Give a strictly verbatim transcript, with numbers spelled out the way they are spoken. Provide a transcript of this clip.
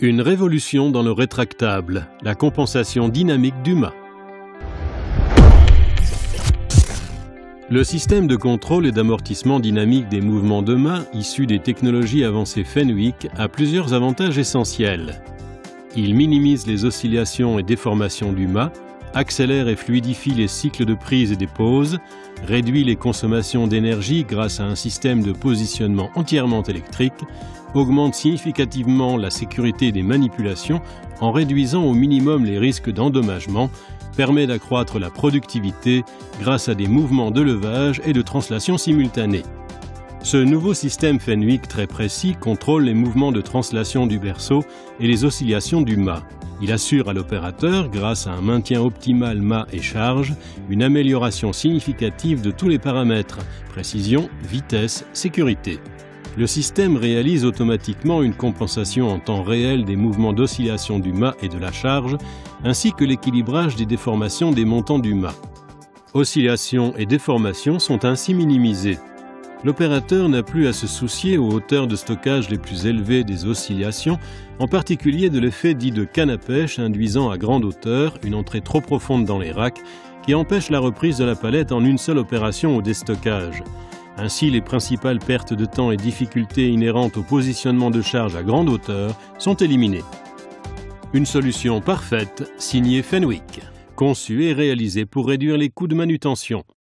Une révolution dans le rétractable, la compensation dynamique du mât. Le système de contrôle et d'amortissement dynamique des mouvements de mât, issu des technologies avancées Fenwick, a plusieurs avantages essentiels. Il minimise les oscillations et déformations du mât, accélère et fluidifie les cycles de prise et des pauses, réduit les consommations d'énergie grâce à un système de positionnement entièrement électrique, augmente significativement la sécurité des manipulations en réduisant au minimum les risques d'endommagement, permet d'accroître la productivité grâce à des mouvements de levage et de translation simultanés. Ce nouveau système Fenwick très précis contrôle les mouvements de translation du berceau et les oscillations du mât. Il assure à l'opérateur, grâce à un maintien optimal mât et charge, une amélioration significative de tous les paramètres, précision, vitesse, sécurité. Le système réalise automatiquement une compensation en temps réel des mouvements d'oscillation du mât et de la charge, ainsi que l'équilibrage des déformations des montants du mât. Oscillations et déformations sont ainsi minimisées. L'opérateur n'a plus à se soucier aux hauteurs de stockage les plus élevées des oscillations, en particulier de l'effet dit de canne à pêche induisant à grande hauteur une entrée trop profonde dans les racks qui empêche la reprise de la palette en une seule opération au déstockage. Ainsi, les principales pertes de temps et difficultés inhérentes au positionnement de charge à grande hauteur sont éliminées. Une solution parfaite, signée Fenwick, conçue et réalisée pour réduire les coûts de manutention.